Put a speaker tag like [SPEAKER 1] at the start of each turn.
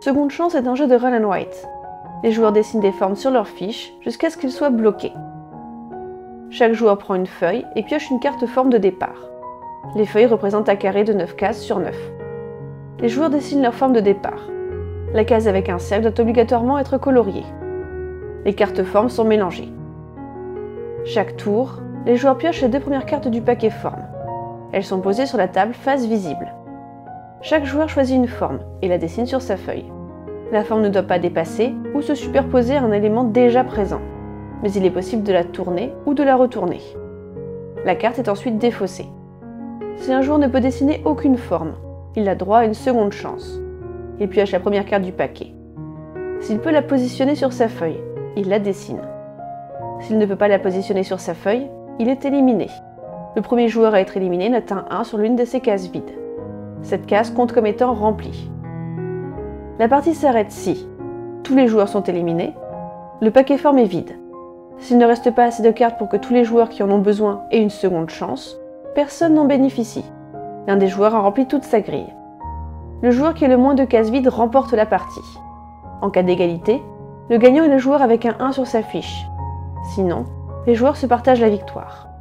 [SPEAKER 1] Seconde chance est un jeu de Roll and Write. Les joueurs dessinent des formes sur leurs fiches jusqu'à ce qu'ils soient bloqués. Chaque joueur prend une feuille et pioche une carte forme de départ. Les feuilles représentent un carré de 9 cases sur 9. Les joueurs dessinent leur forme de départ. La case avec un cercle doit obligatoirement être coloriée. Les cartes formes sont mélangées. Chaque tour, les joueurs piochent les 2 premières cartes du paquet forme. Elles sont posées sur la table face visible. Chaque joueur choisit une forme et la dessine sur sa feuille. La forme ne doit pas dépasser ou se superposer à un élément déjà présent, mais il est possible de la tourner ou de la retourner. La carte est ensuite défaussée. Si un joueur ne peut dessiner aucune forme, il a droit à une seconde chance. Il pioche la première carte du paquet. S'il peut la positionner sur sa feuille, il la dessine. S'il ne peut pas la positionner sur sa feuille, il est éliminé. Le premier joueur à être éliminé note un 1 sur l'une de ses cases vides. Cette case compte comme étant remplie. La partie s'arrête si tous les joueurs sont éliminés, le paquet forme est vide. S'il ne reste pas assez de cartes pour que tous les joueurs qui en ont besoin aient une seconde chance, personne n'en bénéficie. L'un des joueurs a rempli toute sa grille. Le joueur qui a le moins de cases vides remporte la partie. En cas d'égalité, le gagnant est le joueur avec un 1 sur sa fiche. Sinon, les joueurs se partagent la victoire.